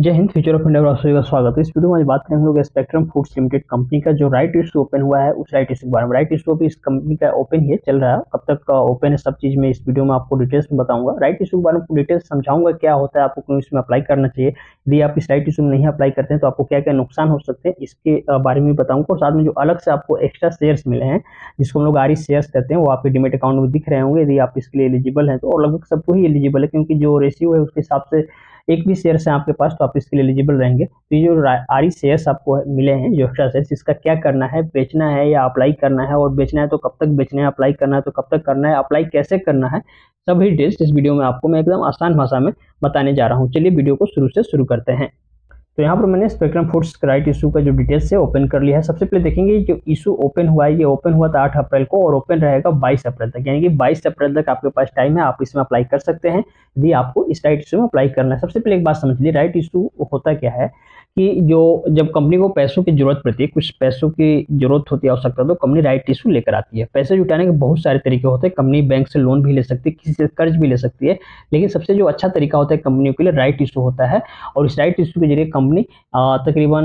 जय Hind. Future of India में आप सभी का स्वागत है। इस वीडियो में आज बात करेंगे हम लोग स्पेक्ट्रम फूड्स लिमिटेड कंपनी का जो राइट इशू ओपन हुआ है उस राइट इशू के बारे में। राइट इशू भी इस कंपनी का ओपन ही चल रहा है, कब तक ओपन है सब चीज मैं इस वीडियो में आपको डिटेल्स में बताऊंगा। राइट इशू के बारे में डिटेल्स समझाऊंगा, क्या होता है, आपको क्यों इसमें अप्लाई करना चाहिए, यदि आप इस राइट इशू में नहीं अप्लाई करते हैं तो आपको क्या क्या नुकसान हो सकते हैं इसके बारे में बताऊंगा। और साथ में जो अलग से आपको एक्स्ट्रा शेयर्स मिले हैं जिसको हम लोग आरई शेयर्स कहते हैं वो आपके डीमेट अकाउंट में दिख रहे होंगे यदि आप इसके लिए एलिजिबल हैं तो। और लगभग सबको ही एलिजिबल है क्योंकि जो रेशियो है उसके हिसाब से एक भी शेयर्स है आपके पास तो आप इसके लिए एलिजिबल रहेंगे। तो ये जो आरई शेयर्स आपको मिले हैं जो एक्स्ट्रा शेयर्स, इसका क्या करना है, बेचना है या अप्लाई करना है, और बेचना है तो कब तक बेचना है, अप्लाई करना है तो कब तक करना है, अप्लाई कैसे करना है, सभी डिटेल्स इस वीडियो में आपको मैं एकदम आसान भाषा में बताने जा रहा हूँ। चलिए वीडियो को शुरू से शुरू करते हैं। तो यहाँ पर मैंने स्पेक्ट्रम फूड्स राइट इशू का जो डिटेल्स है ओपन कर लिया है। सबसे पहले देखेंगे जो इशू ओपन हुआ है, ये ओपन हुआ था 8 अप्रैल को और ओपन रहेगा 22 अप्रैल तक, यानी कि 22 अप्रैल तक आपके पास टाइम है, आप इसमें अप्लाई कर सकते हैं यदि आपको इस राइट इशू में अप्लाई करना है। सबसे पहले एक बात समझ लीजिए, राइट इशू होता क्या है कि जो जब कंपनी को पैसों की जरूरत पड़ती है, कुछ पैसों की जरूरत होती है, आवश्यकता, तो कंपनी राइट इशू लेकर आती है। पैसे जुटाने के बहुत सारे तरीके होते हैं, कंपनी बैंक से लोन भी ले सकती है, किसी से कर्ज भी ले सकती है, लेकिन सबसे जो अच्छा तरीका होता है कंपनियों के लिए राइट इशू होता है। और इस राइट इशू के जरिए कंपनी तकरीबन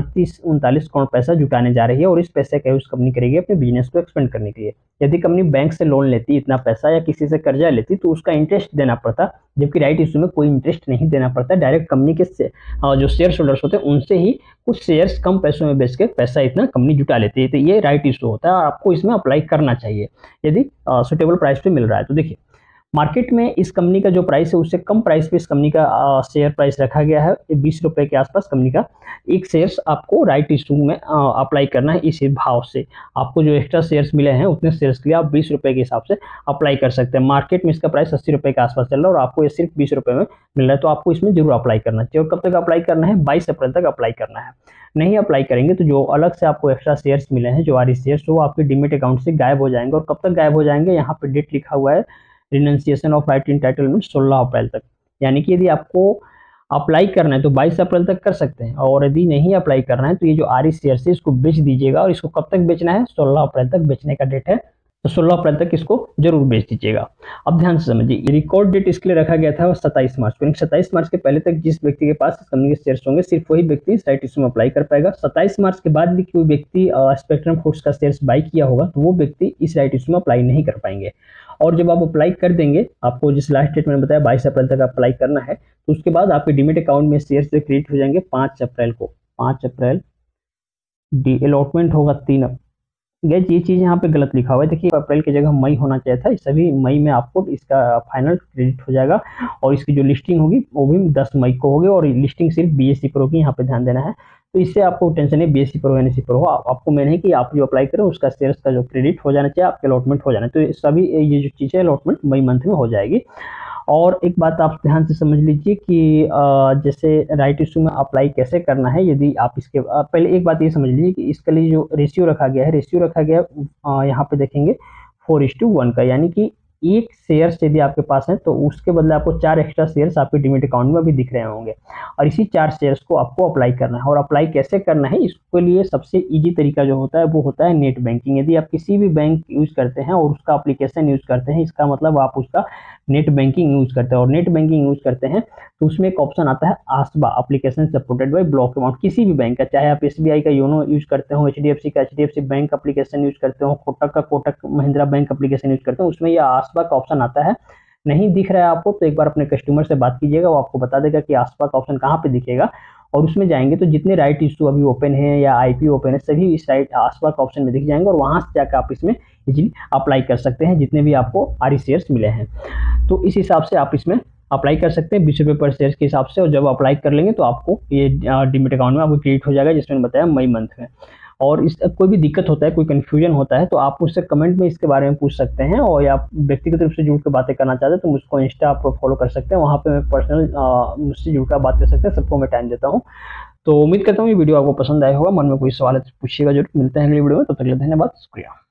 38-39 करोड़ पैसा जुटाने जा रही है और इस पैसे का यूज कंपनी करेगी अपने बिजनेस को एक्सपेंड करने के लिए। यदि कंपनी बैंक से लोन लेती इतना पैसा या किसी से कर्जा लेती तो उसका इंटरेस्ट देना पड़ता, जबकि राइट इशू में कोई इंटरेस्ट नहीं देना पड़ता, डायरेक्ट कंपनी के जो शेयर होल्डर्स होते हैं उनसे ही कुछ शेयर्स कम पैसों में बेच के पैसा इतना कंपनी जुटा लेती है। तो ये राइट इशू होता है और आपको इसमें अप्लाई करना चाहिए यदि सुटेबल प्राइस पे मिल रहा है। तो देखिए मार्केट में इस कंपनी का जो प्राइस है उससे कम प्राइस पे इस कंपनी का शेयर प्राइस रखा गया है, 20 रुपए के आसपास कंपनी का एक शेयर्स आपको राइट इशू में अप्लाई करना है। इस भाव से आपको जो एक्स्ट्रा शेयर्स मिले हैं उतने शेयर्स के लिए आप 20 रुपए के हिसाब से अप्लाई कर सकते हैं। मार्केट में इसका प्राइस 80 रुपए के आसपास चल रहा है और आपको ये सिर्फ 20 रुपए में मिल रहा है, तो आपको इसमें जरूर अप्लाई करना चाहिए। और कब तक अप्लाई करना है? 22 अप्रैल तक अप्लाई करना है। नहीं अप्लाई करेंगे तो जो अलग से आपको एक्स्ट्रा शेयर्स मिले हैं जो आरई शेयर्स, वो आपके डीमेट अकाउंट से गायब हो जाएंगे। और कब तक गायब हो जाएंगे? यहाँ पे डेट लिखा हुआ है, renunciation of right entitlement 16 April तक। यानी कि यदि आपको अप्लाई करना है तो 22 अप्रैल तक कर सकते हैं, और यदि नहीं अप्लाई करना है तो ये जो आरई शेयर्स है इसको बेच दीजिएगा। और इसको कब तक बेचना है? 16 अप्रैल तक बेचने का डेट है, तो 16 अप्रैल तक इसको जरूर बेच दीजिएगा। अब ध्यान से समझिए, रिकॉर्ड डेट इसके लिए रखा गया था 27 मार्च को। 27 मार्च के पहले तक जिस व्यक्ति के पास कंपनी के शेयर्स होंगे सिर्फ वही व्यक्ति इस राइट इशू में अप्लाई कर पाएगा। 27 मार्च के बाद भी कोई व्यक्ति स्पेक्ट्रम फूड्स का शेयर्स बाई किया होगा तो वो व्यक्ति इस राइट इशू में अप्लाई नहीं कर पाएंगे। और जब आप अप्लाई कर देंगे, आपको जिस लास्ट डेट मैंने बताया 22 अप्रैल तक अप्लाई करना है, तो उसके बाद आपके डीमेट अकाउंट में शेयर्स क्रेडिट हो जाएंगे 5 अप्रैल को। 5 अप्रैल डी अलॉटमेंट होगा 3 गैस ये चीज़ यहाँ पे गलत लिखा हुआ है, देखिए अप्रैल की जगह मई होना चाहिए था, सभी मई में आपको इसका फाइनल क्रेडिट हो जाएगा। और इसकी जो लिस्टिंग होगी वो भी 10 मई को होगी और लिस्टिंग सिर्फ बीएससी पर होगी, यहाँ पे ध्यान देना है। तो इससे आपको टेंशन है, बीएससी पर हो एनएससी पर हो, आपको मेन है कि आप जो अप्लाई करें उसका शेयर्स का जो क्रेडिट हो जाना चाहिए, आपके अलॉटमेंट हो जाना चाहिए। तो सभी ये जो चीज़ है अलॉटमेंट मई मंथ में हो जाएगी। और एक बात आप ध्यान से समझ लीजिए कि जैसे राइट इशू में अप्लाई कैसे करना है, यदि आप इसके पहले एक बात ये समझ लीजिए कि इसके लिए जो रेशियो रखा गया है, रेशियो रखा गया है यहाँ पे देखेंगे 4:1 का, यानी कि एक शेयर्स यदि आपके पास है तो उसके बदले आपको 4 एक्स्ट्रा शेयर्स आपके डीमेट अकाउंट में भी दिख रहे होंगे और इसी 4 शेयर्स को आपको अप्लाई करना है। और अप्लाई कैसे करना है, इसके लिए सबसे इजी तरीका जो होता है वो होता है नेट बैंकिंग। यदि आप किसी भी बैंक यूज करते हैं और उसका एप्लीकेशन यूज करते हैं, इसका मतलब आप उसका नेट बैंकिंग यूज करते हैं। और नेट बैंकिंग यूज करते हैं तो उसमें एक ऑप्शन आता है ASBA, application supported by block amount. किसी भी बैंक का, चाहे आप एसबीआई का योनो यूज करते हो, एचडीएफसी का एचडीएफसी बैंक एप्लीकेशन यूज करते हो, कोटक का Kotak Mahindra bank application use करते हो, उसमें यह आसबा का ऑप्शन आता है। नहीं दिख रहा है आपको तो एक बार अपने कस्टमर से बात कीजिएगा, वो आपको बता देगा कि आसबा का ऑप्शन कहाँ पे दिखेगा। और उसमें जाएंगे तो जितने राइट इशू अभी ओपन है या आईपीओ ओपन है सभी इस राइट आसबा का ऑप्शन में दिख जाएंगे और वहां से जाकर आप इसमें इजीली अप्लाई कर सकते हैं जितने भी आपको आरई शेयर्स मिले हैं। तो इस हिसाब से आप इसमें अप्लाई कर सकते हैं 20 रुपये पर शेयर के हिसाब से। और जब अप्लाई कर लेंगे तो आपको ये डीमेट अकाउंट में आपको क्रेडिट हो जाएगा, जिसमें बताया मई मंथ में। और इस कोई भी दिक्कत होता है, कोई कन्फ्यूजन होता है तो आप मुझसे कमेंट में इसके बारे में पूछ सकते हैं। और या व्यक्तिगत रूप से जुड़ कर बातें करना चाहते हैं तो मुझको इंस्टा आप फॉलो कर सकते हैं, वहाँ पे मैं पर्सनल मुझसे जुड़ कर बात कर सकते हैं, सबको मैं टाइम देता हूँ। तो उम्मीद करता हूँ ये वीडियो आपको पसंद आया होगा। मन में कोई सवाल है तो पूछिएगा जरूर। मिलते हैं अगली वीडियो में, तब तक के लिए धन्यवाद, शुक्रिया।